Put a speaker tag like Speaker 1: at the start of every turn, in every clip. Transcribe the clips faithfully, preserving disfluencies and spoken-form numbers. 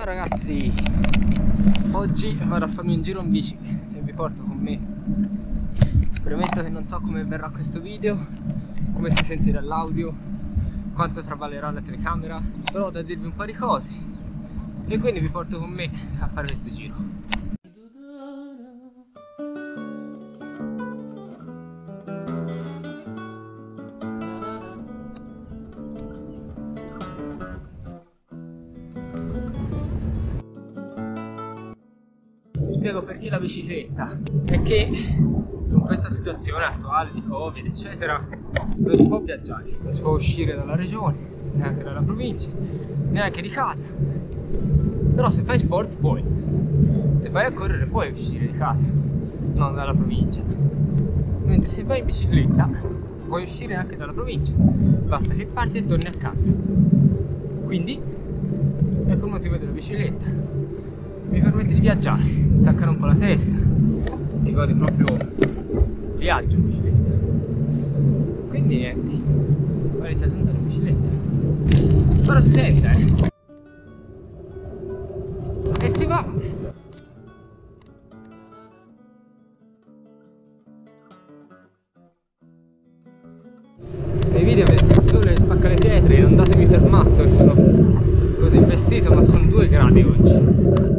Speaker 1: Ciao ragazzi, oggi vado a farmi un giro in bici e vi porto con me. Premetto che non so come verrà questo video, come si sentirà l'audio, quanto traballerà la telecamera, però ho da dirvi un po' di cose e quindi vi porto con me a fare questo giro. Vi spiego perché la bicicletta. È che in questa situazione attuale di Covid eccetera non si può viaggiare, non si può uscire dalla regione, neanche dalla provincia, neanche di casa. Però se fai sport puoi, se vai a correre puoi uscire di casa, non dalla provincia. Mentre se vai in bicicletta puoi uscire anche dalla provincia, basta che parti e torni a casa. Quindi ecco il motivo della bicicletta. Mi permette di viaggiare, staccare un po' la testa, ti godi proprio il viaggio in bicicletta. Quindi niente, ho iniziato ad andare in bicicletta. Ora si sente, eh! E si va! Nei video vedete il sole spacca le pietre, non datemi per matto che sono così vestito, ma sono due gradi oggi.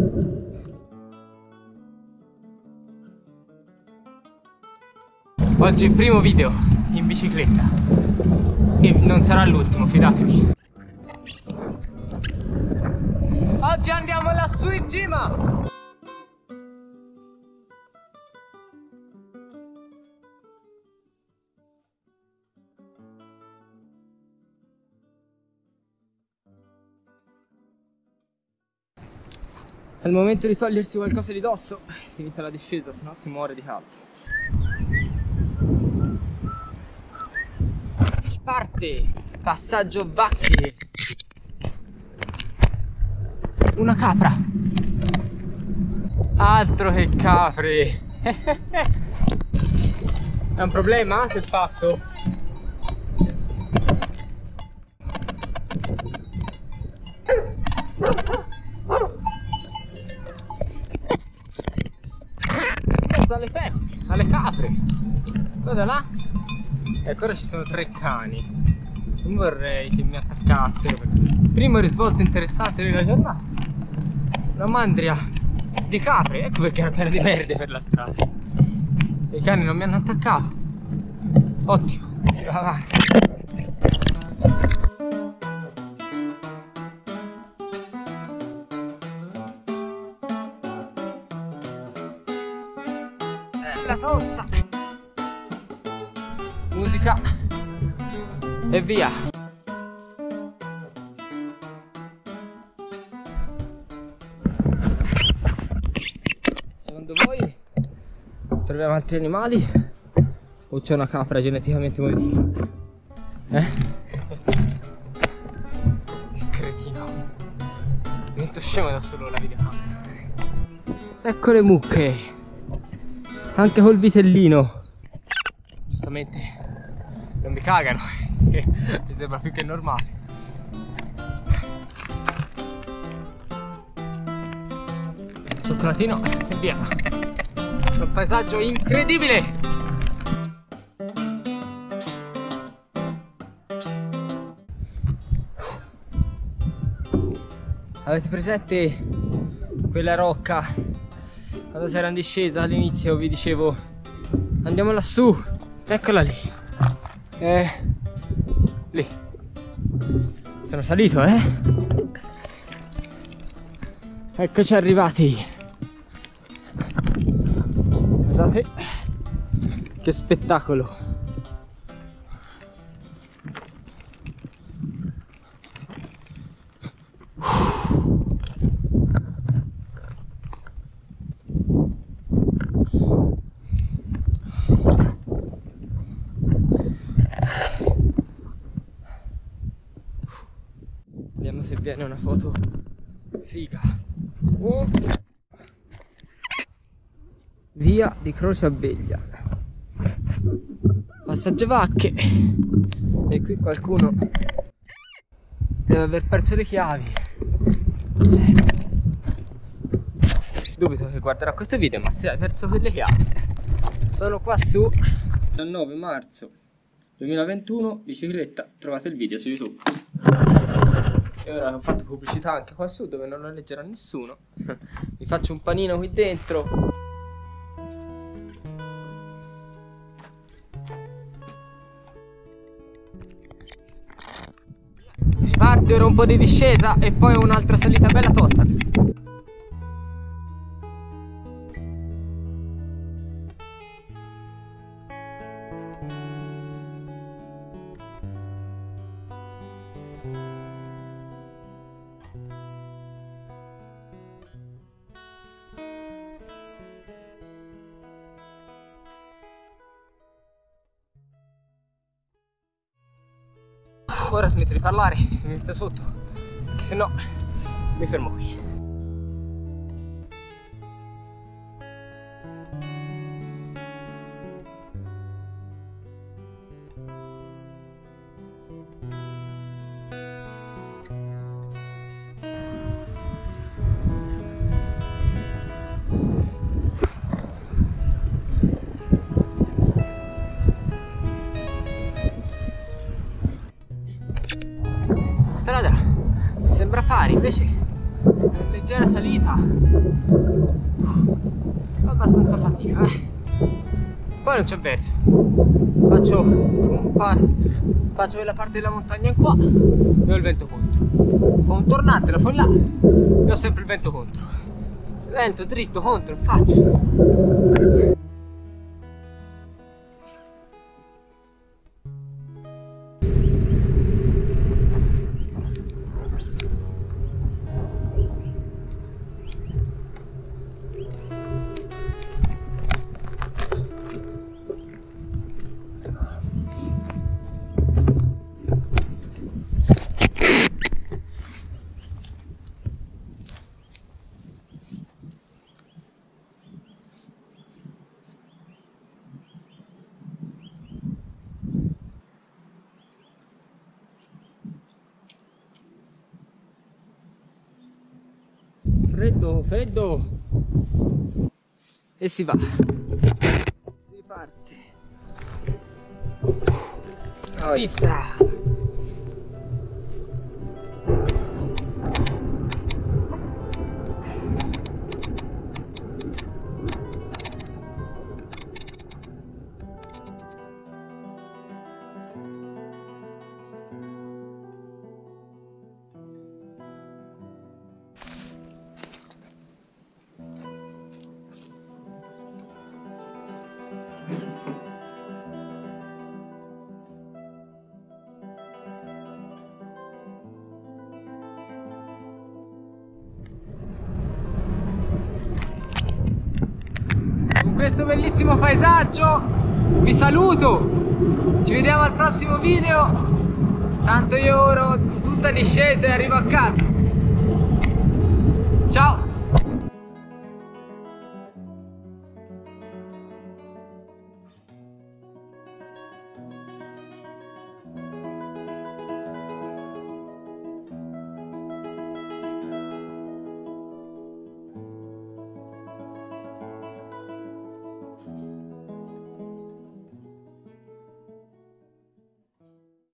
Speaker 1: Oggi è il primo video in bicicletta e non sarà l'ultimo, fidatemi. Oggi andiamo lassù in cima! È il momento di togliersi qualcosa di dosso, finita la discesa, sennò si muore di caldo. Parte, passaggio vacche. Una capra. Altro che capre. È un problema se passo? Alle pecore, alle capre. Guarda là. E ancora ci sono tre cani. Non vorrei che mi attaccassero. Primo risvolto interessante della giornata. Una mandria di capre. Ecco perché era piena di verde per la strada. I cani non mi hanno attaccato. Ottimo, si va avanti. Bella tosta. Musica e via. Secondo voi troviamo altri animali o c'è una capra geneticamente modificata? Eh? Che cretino. Divento scemo da solo la videocamera. Ecco le mucche, anche col vitellino. Giustamente non mi cagano, mi sembra più che normale. Cioccolatino e via. Un paesaggio incredibile. Avete presente quella rocca quando si era in discesa all'inizio? Vi dicevo andiamo lassù. Eccola lì. Eh, lì. Sono salito, eh? Eccoci arrivati. Guardate che spettacolo. Vediamo se viene una foto figa. Oh. Via di Croce Abeglia. Passaggio vacche. E qui qualcuno deve aver perso le chiavi. dubito che guarderà questo video, ma se hai perso quelle chiavi, sono qua su. diciannove marzo duemilaventuno, bicicletta, trovate il video su YouTube. E ora ho fatto pubblicità anche qua su dove non lo leggerà nessuno. Mi faccio un panino qui dentro. Si parte, ora un po' di discesa e poi un'altra salita bella tosta. Ora smetto di parlare, mi metto sotto, perché sennò mi fermo qui. Strada mi sembra pari, invece è leggera salita, fa abbastanza fatica, eh. Poi non c'è verso, faccio un pa faccio quella parte della montagna in qua e ho il vento contro, fa un tornante, la fo là e ho sempre il vento contro, vento dritto contro in faccia. Freddo, freddo! E si va. Si parte. Oissa! Con questo bellissimo paesaggio vi saluto, ci vediamo al prossimo video, tanto io ora ho tutta discesa e arrivo a casa. Ciao!